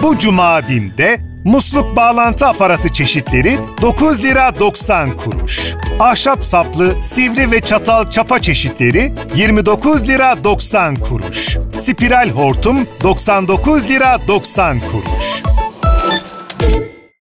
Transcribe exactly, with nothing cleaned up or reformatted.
Bu cuma BİM'de musluk bağlantı aparatı çeşitleri dokuz lira doksan kuruş. Ahşap saplı, sivri ve çatal çapa çeşitleri yirmi dokuz lira doksan kuruş. Spiral hortum doksan dokuz lira doksan kuruş.